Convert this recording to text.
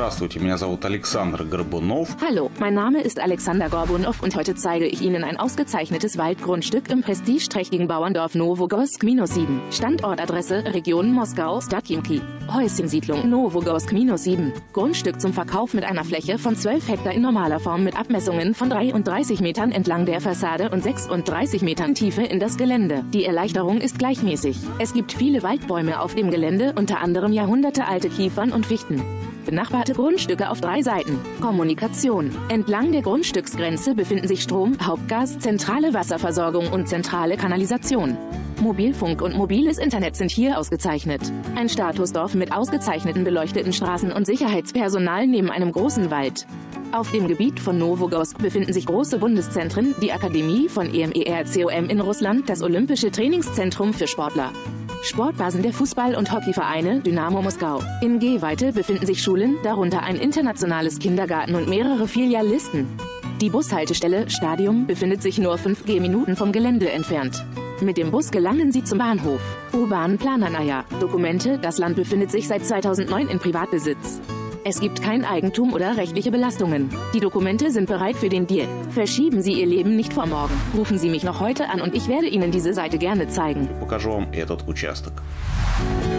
Здравствуйте, меня зовут Александр Горбунов. Hallo, mein Name ist Alexander Gorbunov und heute zeige ich Ihnen ein ausgezeichnetes Waldgrundstück im prestigeträchtigen Bauerndorf Nowogorsk-7. Standortadresse Region Moskau, Stadt Chimki. Häuschensiedlung Nowogorsk-7. Grundstück zum Verkauf mit einer Fläche von 12 Hektar in normaler Form mit Abmessungen von 33 Metern entlang der Fassade und 36 Metern Tiefe in das Gelände. Die Erleichterung ist gleichmäßig. Es gibt viele Waldbäume auf dem Gelände, unter anderem jahrhundertealte Kiefern und Fichten. Benachbarte Grundstücke auf 3 Seiten. Kommunikation. Entlang der Grundstücksgrenze befinden sich Strom, Hauptgas, zentrale Wasserversorgung und zentrale Kanalisation. Mobilfunk und mobiles Internet sind hier ausgezeichnet. Ein Statusdorf mit ausgezeichneten beleuchteten Straßen und Sicherheitspersonal neben einem großen Wald. Auf dem Gebiet von Nowogorsk befinden sich große Bundeszentren, die Akademie von EMERCOM in Russland, das Olympische Trainingszentrum für Sportler. Sportbasen der Fußball- und Hockeyvereine Dynamo Moskau. In Gehweite befinden sich Schulen, darunter ein internationales Kindergarten und mehrere Filialisten. Die Bushaltestelle Stadium befindet sich nur 5 Gehminuten vom Gelände entfernt. Mit dem Bus gelangen Sie zum Bahnhof. U-Bahn Plananaya. Dokumente: Das Land befindet sich seit 2009 in Privatbesitz. Es gibt kein Eigentum oder rechtliche Belastungen. Die Dokumente sind bereit für den Deal. Verschieben Sie Ihr Leben nicht vor morgen. Rufen Sie mich noch heute an und ich werde Ihnen diese Seite gerne zeigen. Покажу вам этот участок.